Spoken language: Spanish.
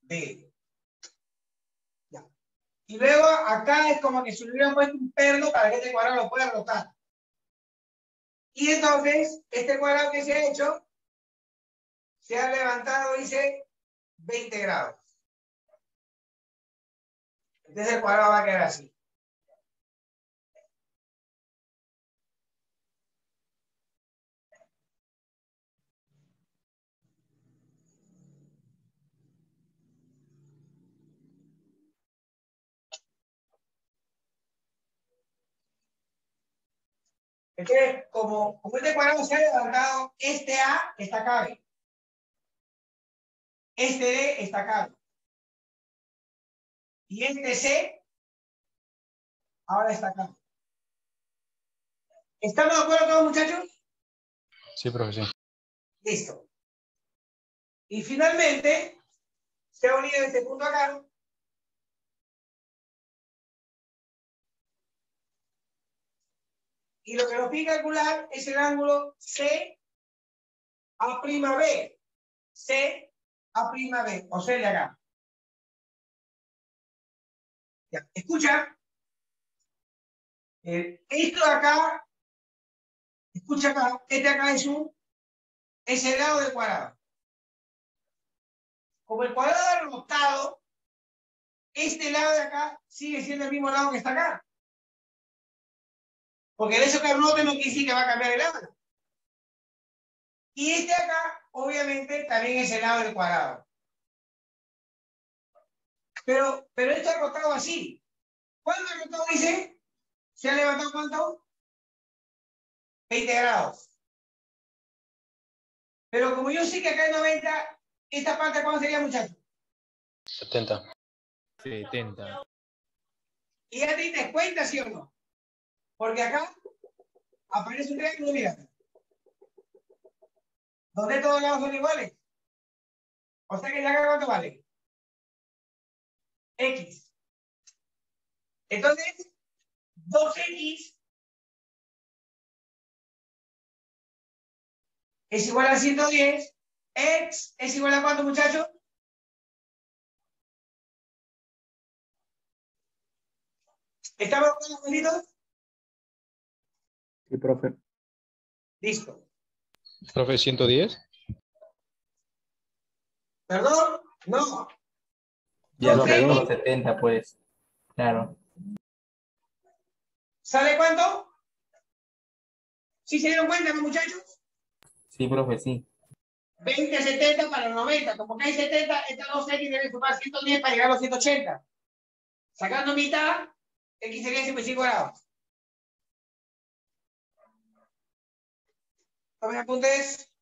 B. Ya. Y luego acá es como que si le hubieran puesto un perno para que este cuadrado lo pueda rotar. Y entonces, este cuadrado que se ha hecho, se ha levantado, dice, 20 grados. Entonces el cuadrado va a quedar así. Entonces, como este cuadrado se ha levantado, este A está acá, ¿ve? Este D está acá. Y este C ahora está acá. ¿Estamos de acuerdo todos, muchachos? Sí, profesor. Listo. Y finalmente, se ha unido este punto acá. Y lo que nos pide calcular es el ángulo C A' B. C A' B. O sea, de acá. Ya. Escucha. Esto de acá, escucha acá, este acá es el lado del cuadrado. Como el cuadrado ha rotado, este lado de acá sigue siendo el mismo lado que está acá. Porque el hecho que rote no quiere decir que va a cambiar el lado. Y este acá, obviamente, también es el lado del cuadrado. Pero esto ha rotado así. ¿Cuánto ha rotado, dice? ¿Se ha levantado cuánto? 20 grados. Pero como yo sé que acá hay 90, ¿esta parte cuánto sería, muchachos? 70. 70. ¿Y ya te diste cuenta, sí o no? Porque acá aparece un triángulo, mira. Donde todos lados son iguales. O sea que ya acá cuánto vale. X. Entonces, 2X es igual a 110. X es igual a cuánto, muchachos? ¿Estamos con los bonitos? Sí, profe. Listo. Profe, 110. ¿Perdón? No. Ya No no sé. quedó los 70, pues. Claro. ¿Sale cuánto? ¿Sí se dieron cuenta, ¿no, muchachos? Sí, profe, sí. 20, 70 para los 90. Como que hay 70, estas dos X deben sumar 110 para llegar a los 180. Sacando mitad, X sería 55 grados. Tomen apuntes.